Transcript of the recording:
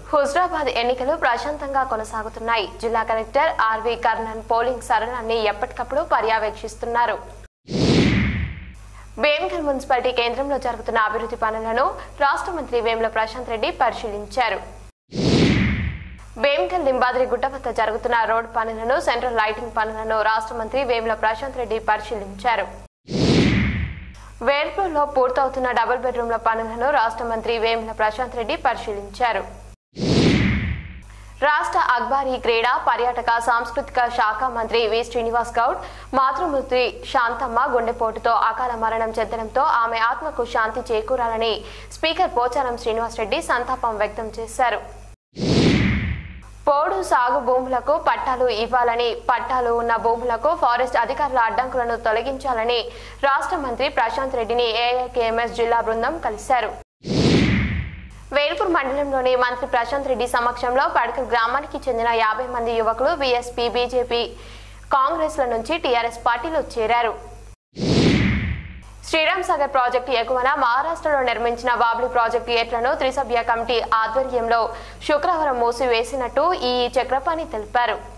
హుజరాబాద్ ఎన్నికలు ప్రశాంతంగా కొనసాగుతున్నాయి. జిల్లా కలెక్టర్ ఆర్వి కర్ణన్ పోలింగ్ సరళాన్ని ఎప్పటికప్పుడు పర్యవేక్షిస్తున్నారు. వేంకల్ మున్సిపాలిటీ కేంద్రంలో జరుగుతున్న అభివృద్ధి పనులను రాష్ట్ర మంత్రి వేముల ప్రశాంత్ రెడ్డి పరిశీలించారు. వేంకల్ లింబాద్రి గుట్ట వద్ద జరుగుతున్న రోడ్ పనులను, సెంట్రల్ లైటింగ్ పనులను రాష్ట్ర మంత్రి వేముల ప్రశాంత్ రెడ్డి పరిశీలించారు. వేల్పూర్లో పూర్తవుతున్న డబుల్ బెడ్రూమ్ల పనులను రాష్ట్ర మంత్రి వేముల ప్రశాంత్ రెడ్డి పరిశీలించారు. రాష్ట్ర అఖ్బారీ క్రీడా, పర్యాటక, సాంస్కృతిక శాఖ మంత్రి వి శ్రీనివాస్ గౌడ్ మాతృమూర్తి శాంతమ్మ గుండెపోటుతో అకాల మరణం చెందడంతో ఆమె ఆత్మకు శాంతి చేకూరాలని స్పీకర్ పోచారం శ్రీనివాస్ రెడ్డి సంతాపం వ్యక్తం చేశారు. పోడు సాగు భూములకు పట్టాలు ఇవ్వాలని, పట్టాలు ఉన్న భూములకు ఫారెస్ట్ అధికారుల అడ్డంకులను తొలగించాలని రాష్ట్ర మంత్రి ప్రశాంత్ రెడ్డిని ఏఐకేఎంఎస్ జిల్లా బృందం కలిశారు. వేల్పూర్ మండలంలోని మంత్రి ప్రశాంత్ రెడ్డి సమక్షంలో పడకల్ గ్రామానికి చెందిన 50 మంది యువకులు బీఎస్పీ, బీజేపీ, కాంగ్రెస్ల నుంచి టీఆర్ఎస్ పార్టీలో చేరారు. శ్రీరామ్ సాగర్ ప్రాజెక్టు ఎగువన మహారాష్ట్రలో నిర్మించిన బాబ్లీ ప్రాజెక్టు గేట్లను త్రిసభ్య కమిటీ ఆధ్వర్యంలో శుక్రవారం మూసివేసినట్టు ఈ చక్రపాణి తెలిపారు.